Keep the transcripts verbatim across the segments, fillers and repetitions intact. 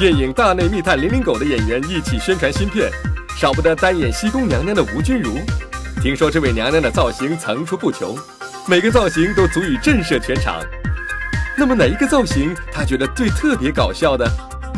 电影《大内密探零零狗》的演员一起宣传新片，少不得单演西宫娘娘的吴君如。听说这位娘娘的造型层出不穷，每个造型都足以震慑全场。那么哪一个造型她觉得最特别搞笑的？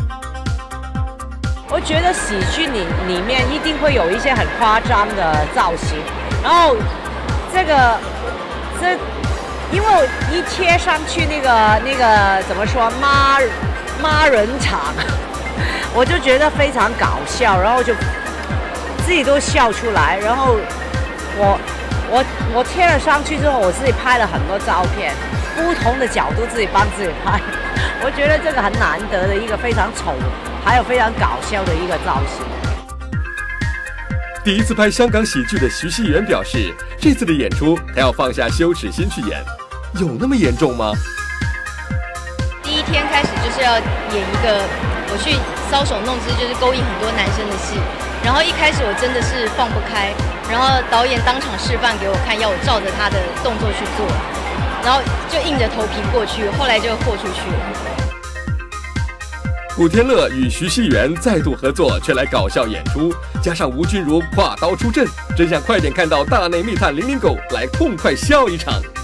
我觉得喜剧里里面一定会有一些很夸张的造型，然后这个这因为我一贴上去那个那个怎么说妈妈人场，我就觉得非常搞笑，然后就自己都笑出来，然后我我我贴了上去之后，我自己拍了很多照片，不同的角度自己帮自己拍，我觉得这个很难得的一个非常丑还有非常搞笑的一个造型。 第一次拍香港喜剧的徐熙媛表示，这次的演出她要放下羞耻心去演，有那么严重吗？ 第一天开始就是要演一个我去搔首弄姿，就是勾引很多男生的戏，然后一开始我真的是放不开，然后导演当场示范给我看，要我照着他的动作去做，然后就硬着头皮过去，后来就豁出去了。 古天乐与徐熙媛再度合作，却来搞笑演出，加上吴君如跨刀出阵，真想快点看到《大内密探零零狗》来痛快笑一场。